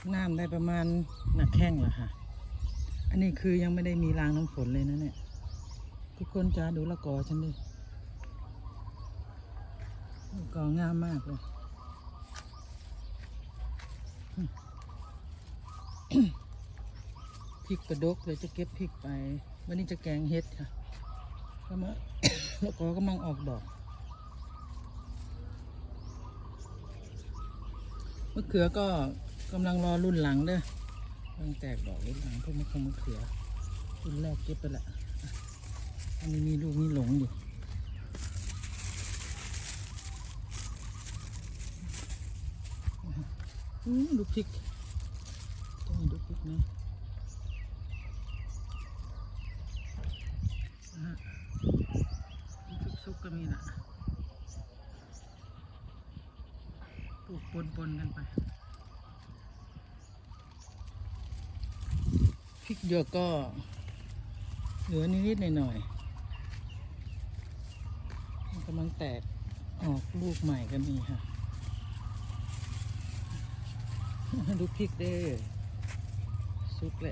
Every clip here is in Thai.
น้ำได้ประมาณหนักแข้งละค่ะอันนี้คือยังไม่ได้มีรางน้ำฝนเลยนะเนี่ยทุกคนจะดูละกอฉันดิละกองามมากเลยพริกกระดกเลยจะเก็บพริกไปวันนี้จะแกงเห็ดค่ะก็มา ละกอกำลังออกดอกมะเขือก็กำลังรอรุ่นหลังเด้อกำลังแตกดอกรุ่นหลังพวกมะเขือรุ่นแรกเก็บไปละอันนี้มีลูกมีหลงอยู่ดูพริกต้องดูพริกนะพริกซุกก็มีละปลูกปนกันไปพริกหยวกก็เหลือนิดๆหน่อยๆมันกำลังแตกออกลูกใหม่ก็มีค่ะดูพริกเด้อซุกแหละ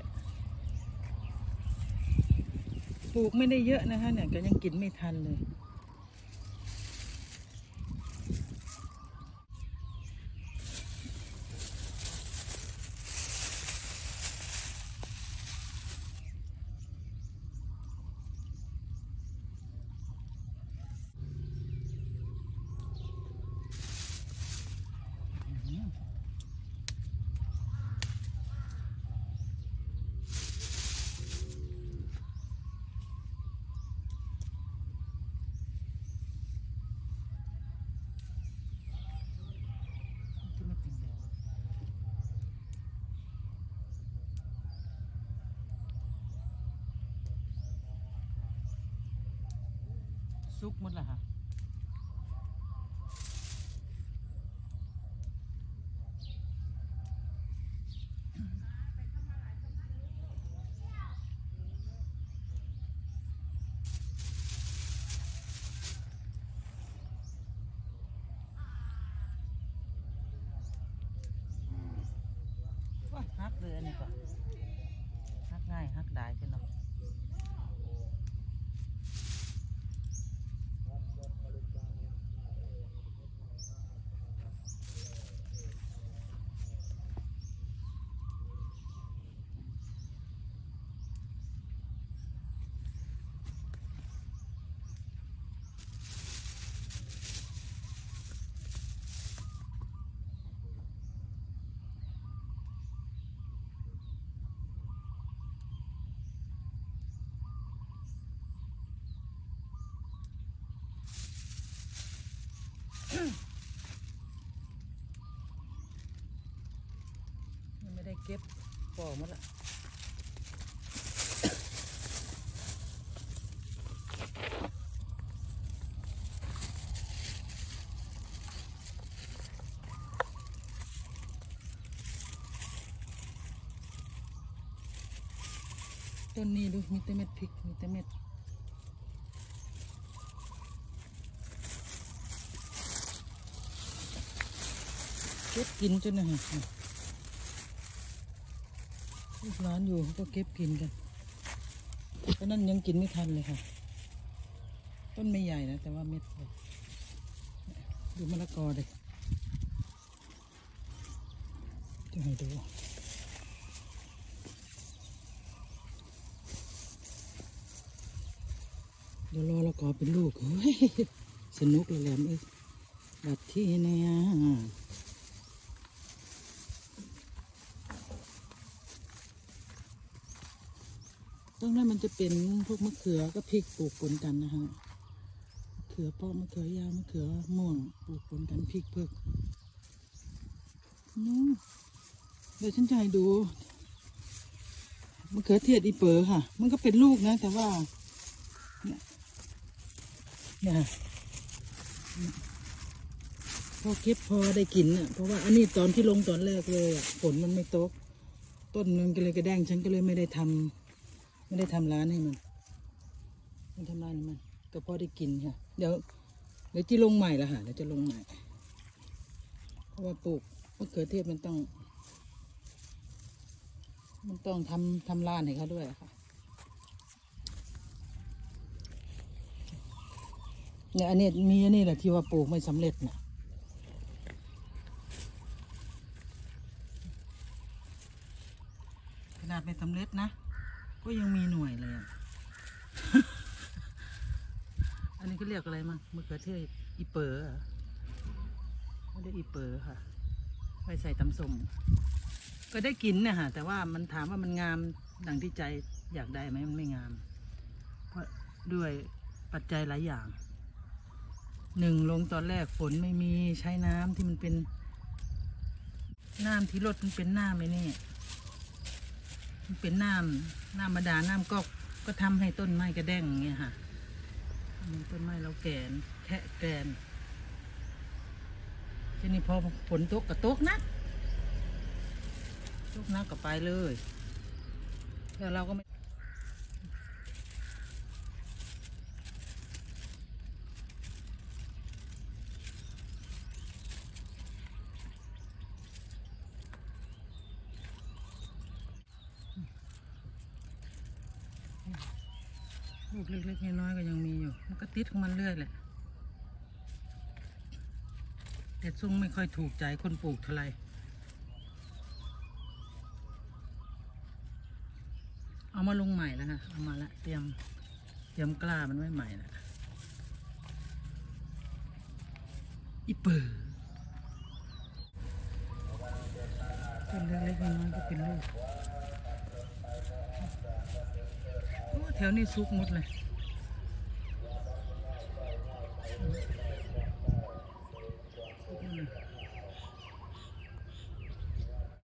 ปลูกไม่ได้เยอะนะคะเนี่ยก็ยังกินไม่ทันเลยซุกหมดละค่ะว่าฮักเลยอันนี้ก่อนฮักง่ายฮักได้ใช่เนาะไม่ได้เก็บปอกมันละต้นนี้ดูมีแต่เม็ดพริกมีแต่เม็ดเก็บกินจนนะฮะลูกร้านอยู่ก็เก็บกินกันเพราะนั้นยังกินไม่ทันเลยค่ะต้นไม่ใหญ่นะแต่ว่าเม็ดเลยดูมะละกอเลยจะให้ดูเดี๋ยวรอละกอเป็นลูกเฮ้ยสนุกเลยแหลมเอ้ยบัดที่เนี่ยตรงนั้นมันจะเป็นพวกมะเขือก็พริกปลูกปนกันนะคะมะเขือเปาะมะเขือยาวมะเขือม่วงปลูกปนกันพริกเผือกนู้เดี๋ยวฉันจะให้ดูมะเขือเทศอีเป๋อค่ะมันก็เป็นลูกนะแต่ว่าเนี่ยพอเก็บพอได้กินอ่ะเพราะว่าอันนี้ตอนที่ลงตอนแรกเลยอ่ะฝนมันไม่ตกต้นมันก็เลยกระแดงฉันก็เลยไม่ได้ทำร้านให้มันไม่ทำร้านให้มันก็พอได้กินค่ะเดี๋ยวที่ลงใหม่ละค่ะเดี๋ยวจะลงใหม่เพราะว่าปลูกมะเขือเทศมันต้องมันต้องทำลานให้เขาด้วยค่ะเนี่ยอันนี้มีอันนี้แหละที่ว่าปลูกไม่สำเร็จนะขนาดไม่สำเร็จนะก็ยังมีหน่วยเลย อันนี้ก็เรียกอะไรมั้งมะเขือเทศอีเปอร์ไม่ได้อีเปอร์ค่ะไว้ใส่ตำส้มก็ได้กินนะฮะแต่ว่ามันถามว่ามันงามดังที่ใจอยากได้ไหมมันไม่งามเพราะด้วยปัจจัยหลายอย่างหนึ่งลงตอนแรกฝนไม่มีใช้น้ำที่มันเป็นน้ำที่รดมันเป็นน้ำไอ้นี่มันเป็นน้ำบาดาลน้ำก๊อกก็ทำให้ต้นไม้กระแด้งอย่างเงี้ยค่ะต้นไม้เราแก่นแค่แกนทีนี้พอฝนตกก็ตกนะตกนักก็ไปเลยแล้วเราก็ไม่ลูกเล็กๆน้อยๆก็ยังมีอยู่มันก็ติดของมันเรื่อยแหละแต่ซุ้งไม่ค่อยถูกใจคนปลูกเท่าไหร่เอามาลงใหม่แล้วค่ะเอามาละเตรียมกล้ามันไว้ใหม่แล้วอีเปิดต้นเล็กๆน้อยๆก็เป็นลูกแถวนี้ซุกหมดเลย